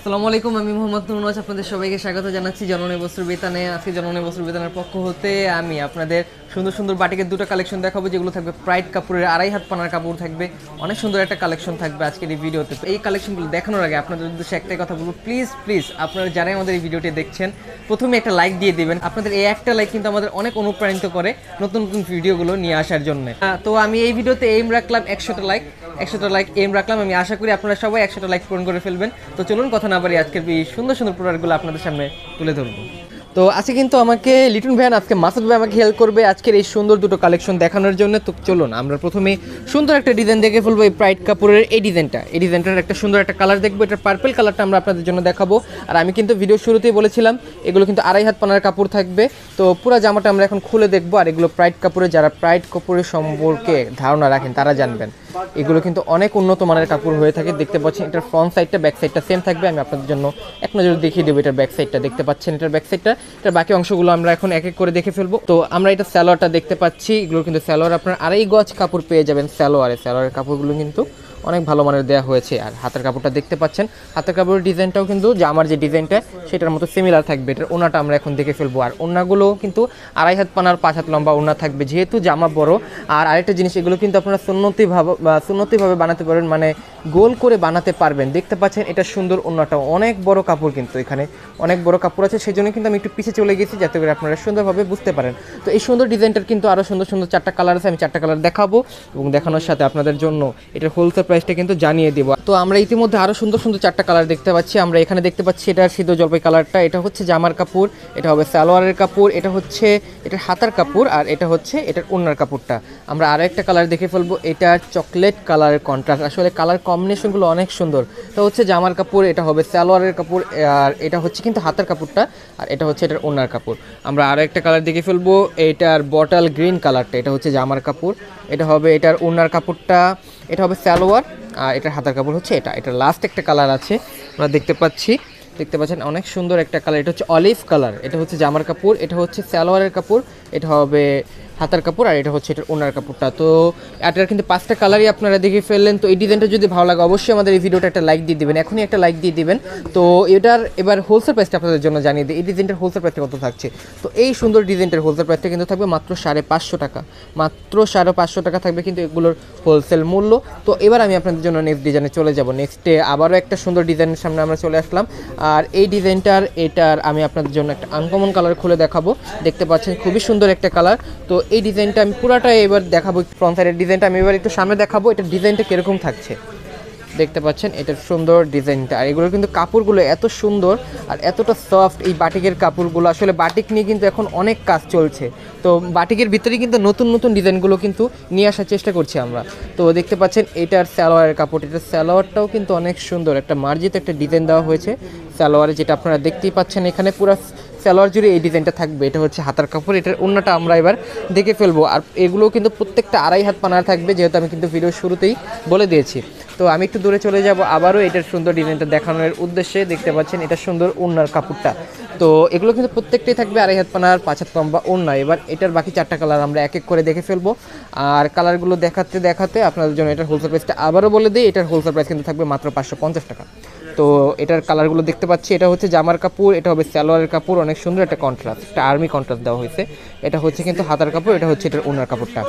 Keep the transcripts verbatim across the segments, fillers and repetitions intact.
আসসালামু আলাইকুম, আমি মোহাম্মদ নুরনওয়াজ আপনাদের সবাইকে স্বাগত জানাচ্ছি জননী বস্ত্র বিতানে। আজকে জননী বস্ত্র বিতানের পক্ষ হতে আমি আপনাদের সুন্দর সুন্দর বাটিকের দুটো কালেকশন দেখাবো, যেগুলো থাকবে প্রাইড কাপড়ের, আড়াই হাত পানার কাপড় থাকবে। অনেক সুন্দর একটা কালেকশন থাকবে আজকের এই ভিডিওতে। এই কালেকশনগুলো দেখানোর আগে আপনাদের উদ্দেশ্যে একটাই কথা বলবো, প্লিজ প্লিজ আপনারা যারাই আমাদের এই ভিডিওটি দেখছেন প্রথমে একটা লাইক দিয়ে দিবেন। আপনাদের এই একটা লাইক কিন্তু আমাদের অনেক অনুপ্রাণিত করে নতুন নতুন ভিডিওগুলো নিয়ে আসার জন্য। তো আমি এই ভিডিওতে এইম রাখলাম একশোটা লাইক, একশোটা লাইক এম রাখলাম। আমি আশা করি আপনারা সবাই একশোটা লাইক পূরণ করে ফেলবেন। তো চলুন কথা না বাড়ি আজকের এই সুন্দর সুন্দর প্রোডাক্টগুলো আপনাদের সামনে তুলে ধরবো। তো আজকে কিন্তু আমাকে লিটন ভাই আজকে মাসুদ ভাই আমাকে হেল্প করবে আজকের এই সুন্দর দুটো কালেকশন দেখানোর জন্য। তো চলুন আমরা প্রথমে সুন্দর একটা ডিজাইন দেখে ফেলবো। এই প্রাইড কাপড়ের এই ডিজাইনটা, এই ডিজাইনটার একটা সুন্দর একটা কালার দেখবো। এটার পার্পল কালারটা আমরা আপনাদের জন্য দেখাবো। আর আমি কিন্তু ভিডিও শুরুতেই বলেছিলাম এগুলো কিন্তু আড়াই হাত পানার কাপড় থাকবে। তো পুরো জামাটা আমরা এখন খুলে দেখবো। আর এগুলো প্রাইড কাপড়ে, যারা প্রাইড কাপড়ের সম্পর্কে ধারণা রাখেন তারা জানবেন এগুলো কিন্তু অনেক উন্নত মানের কাপড় হয়ে থাকে। দেখতে পাচ্ছেন এটার ফ্রন্ট সাইডটা ব্যাক সাইডটা সেম থাকবে। আমি আপনাদের জন্য এক নজর দেখিয়ে দেবো এটার ব্যাক সাইডটা। দেখতে পাচ্ছেন এটার ব্যাক সাইডটা, এটার বাকি অংশগুলো আমরা এখন এক এক করে দেখে ফেলবো। তো আমরা এটা স্যালোয়ারটা দেখতে পাচ্ছি, এগুলো কিন্তু স্যালোয়ার আপনার আড়াই গজ কাপড় পেয়ে যাবেন স্যালোয়ারে। স্যালোয়ারের কাপড়গুলো কিন্তু অনেক ভালো মানের দেওয়া হয়েছে। আর হাতের কাপড়টা দেখতে পাচ্ছেন, হাতের কাপড়ের ডিজাইনটাও কিন্তু জামার যে ডিজাইনটা সেটার মতো সিমিলার থাকবে। এটার ওনাটা আমরা এখন দেখে ফেলবো। আর ওনাগুলো কিন্তু আড়াই হাত পানার পাঁচ হাত লম্বা ওনা থাকবে, যেহেতু জামা বড়। আর আরেকটা জিনিস, এগুলো কিন্তু আপনারা সুন্নতিভাবে সুন্নতিভাবে বানাতে পারবেন, মানে গোল করে বানাতে পারবেন। দেখতে পাচ্ছেন এটা সুন্দর ওনাটা, অনেক বড় কাপড় কিন্তু এখানে অনেক বড় কাপড় আছে, সেই জন্য কিন্তু আমি একটু পিছিয়ে চলে গেছি যাতে করে আপনারা সুন্দরভাবে বুঝতে পারেন। তো এই সুন্দর ডিজাইনটার কিন্তু আরও সুন্দর সুন্দর চারটা কালার আছে, আমি চারটা কালার দেখাবো এবং দেখানোর সাথে আপনাদের জন্য এটার হোলসেল প্রাইসটা কিন্তু জানিয়ে দেবো। তো আমরা ইতিমধ্যে আরও সুন্দর সুন্দর চারটা কালার দেখতে পাচ্ছি। আমরা এখানে দেখতে পাচ্ছি এটার সিদ্ধ জলপাই কালারটা, এটা হচ্ছে জামার কাপড়, এটা হবে সালোয়ারের কাপড়, এটা হচ্ছে এটার হাতার কাপড়, আর এটা হচ্ছে এটার ওড়নার কাপড়টা। আমরা আরও একটা কালার দেখে ফেলবো, এটার চকলেট কালারের কন্ট্রাস্ট। আসলে কালার কম্বিনেশনগুলো অনেক সুন্দর। এটা হচ্ছে জামার কাপড়, এটা হবে সালোয়ারের কাপড়, আর এটা হচ্ছে কিন্তু হাতার কাপড়টা, আর এটা হচ্ছে এটার ওড়নার কাপড়। আমরা আরও একটা কালার দেখে ফেলবো, এটার বটল গ্রিন কালারটা, এটা হচ্ছে জামার কাপড়, এটা হবে এটার ওড়নার কাপড়টা, এটা হবে সালোয়ার, আর এটার হাতার কাপড় হচ্ছে এটা। এটা লাস্ট একটা কালার আছে আমরা দেখতে পাচ্ছি, দেখতে পাচ্ছেন অনেক সুন্দর একটা কালার, এটা হচ্ছে অলিভ কালার। এটা হচ্ছে জামার কাপড়, এটা হচ্ছে সালোয়ারের কাপড়, এটা হবে হাতার কাপড়, আর এটা হচ্ছে এটার ওনার কাপড়টা। তো এটার কিন্তু পাঁচটা কালারই আপনারা দেখে ফেললেন। তো এই ডিজাইনটা যদি ভালো লাগে অবশ্যই আমাদের এই ভিডিওটা একটা লাইক দিয়ে দিবেন, এখনই একটা লাইক দিয়ে দিবেন। তো এটার এবার হোলসেল প্রাইসটা আপনাদের জন্য জানিয়ে দিই, এই ডিজাইনটার হোলসেল প্রাইসটা কত থাকছে। তো এই সুন্দর ডিজাইনটার হোলসেল প্রাইসটা কিন্তু থাকবে মাত্র সাড়ে পাঁচশো টাকা, মাত্র সাড়ে পাঁচশো টাকা থাকবে কিন্তু এগুলোর হোলসেল মূল্য। তো এবার আমি আপনাদের জন্য নেক্সট ডিজাইনে চলে যাব। নেক্সটে আবারও একটা সুন্দর ডিজাইনের সামনে আমরা চলে আসলাম। আর এই ডিজাইনটার এটার আমি আপনাদের জন্য একটা আনকমন কালার খুলে দেখাবো। দেখতে পাচ্ছেন খুবই সুন্দর একটা কালার। তো এই ডিজাইনটা আমি পুরাটাই এবার দেখাবো। ফ্রন্ট সাইডের ডিজাইনটা আমি এবার একটু সামনে দেখাবো, এটার ডিজাইনটা কীরকম থাকছে। দেখতে পাচ্ছেন এটার সুন্দর ডিজাইনটা। আর এগুলোর কিন্তু কাপড়গুলো এত সুন্দর আর এতটা সফট, এই বাটিকের কাপড়গুলো। আসলে বাটিক নিয়ে কিন্তু এখন অনেক কাজ চলছে, তো বাটিকের ভিতরে কিন্তু নতুন নতুন ডিজাইনগুলো কিন্তু নিয়ে আসার চেষ্টা করছি আমরা। তো দেখতে পাচ্ছেন এটার সালোয়ারের কাপড়, এটার সালোয়ারটাও কিন্তু অনেক সুন্দর, একটা মার্জিত একটা ডিজাইন দেওয়া হয়েছে সালোয়ারে, যেটা আপনারা দেখতেই পাচ্ছেন এখানে পুরো সালোয়ার জুড়ে এই ডিজাইনটা থাকবে। এটা হচ্ছে হাতার কাপড়, এটার ওড়নাটা আমরা এবার দেখে ফেলবো। আর এগুলো কিন্তু প্রত্যেকটা আড়াই হাত পানার থাকবে, যেহেতু আমি কিন্তু ভিডিও শুরুতেই বলে দিয়েছি। তো আমি একটু দূরে চলে যাব আবারও এটার সুন্দর ডিজাইনটা দেখানোর উদ্দেশ্যে। দেখতে পাচ্ছেন এটা সুন্দর ওড়নার কাপড়টা। তো এগুলো কিন্তু প্রত্যেকটাই থাকবে আড়াই হাত পানার পাঁচ হাত লম্বা ওড়না। এবার এটার বাকি চারটা কালার আমরা এক এক করে দেখে ফেলবো। আর কালারগুলো দেখাতে দেখাতে আপনাদের জন্য এটার হোলসেল প্রাইসটা আবারও বলে দিই, এটার হোলসেল প্রাইস কিন্তু থাকবে মাত্র পাঁচশো পঞ্চাশ টাকা। তো এটার কালারগুলো দেখতে পাচ্ছি, এটা হচ্ছে জামার কাপড়, এটা হবে সালোয়ারের কাপড়, অনেক সুন্দর একটা কন্ট্রাস্ট, একটা আর্মি কন্ট্রাস্ট দেওয়া হয়েছে। এটা হচ্ছে কিন্তু হাতার কাপড়, এটা হচ্ছে এটার ওড়নার কাপড়টা।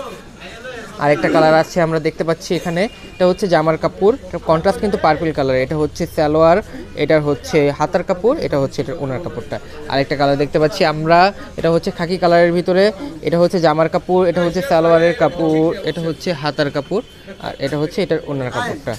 আরেকটা কালার আছে আমরা দেখতে পাচ্ছি এখানে, এটা হচ্ছে জামার কাপড়, এটা কন্ট্রাস্ট কিন্তু পার্পল কালার, এটা হচ্ছে সালোয়ার, এটা হচ্ছে হাতার কাপড়, এটা হচ্ছে এটার ওনার কাপড়টা। আরেকটা কালার দেখতে পাচ্ছি আমরা, এটা হচ্ছে খাকি কালারের ভিতরে, এটা হচ্ছে জামার কাপড়, এটা হচ্ছে সালোয়ারের কাপড়, এটা হচ্ছে হাতার কাপড়, আর এটা হচ্ছে এটার ওনার কাপড়টা।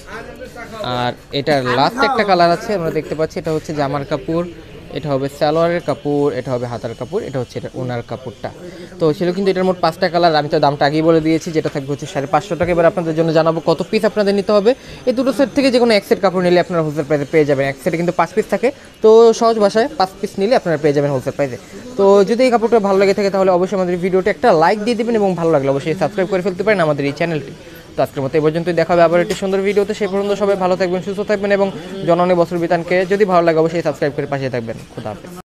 আর এটার লাস্ট একটা কালার আছে আমরা দেখতে পাচ্ছি, এটা হচ্ছে জামার কাপড়, এটা হবে সালোয়ারের কাপড়, এটা হবে হাতার কাপড়, এটা হচ্ছে এটা ওনার কাপড়টা। তো ছিল কিন্তু এটার মোট পাঁচটা কালার। আমি তো দামটা আগেই বলে দিয়েছি, যেটা থাকবে হচ্ছে সাড়ে পাঁচশো টাকা। এবার আপনাদের জন্য জানাবো কত পিস আপনাদের নিতে হবে। এই দুটো সেট থেকে যে কোনো এক সেট কাপড় নিলে আপনারা হোলসেল প্রাইসে পেয়ে যাবেন। এক সেটে কিন্তু পাঁচ পিস থাকে, তো সহজ ভাষায় পাঁচ পিস নিলে আপনারা পেয়ে যাবেন হোলসেল প্রাইসে। তো যদি এই কাপড়টা ভালো লেগে থাকে তাহলে অবশ্যই আমাদের ভিডিওটা একটা লাইক দিয়ে দেবেন, এবং ভালো লাগলে অবশ্যই সাবস্ক্রাইব করে ফেলতে পারেন আমাদের এই চ্যানেলটি। তো আজকের মতো এই পর্যন্তই, দেখা হবে আবার একটি সুন্দর ভিডিওতে। সেই পর্যন্ত সবাই ভালো থাকবেন, সুস্থ থাকবেন, এবং জননী বস্ত্র বিতানকে যদি ভালো লাগে অবশ্যই সাবস্ক্রাইব করে পাশে থাকবেন। খুদা হাফেজ।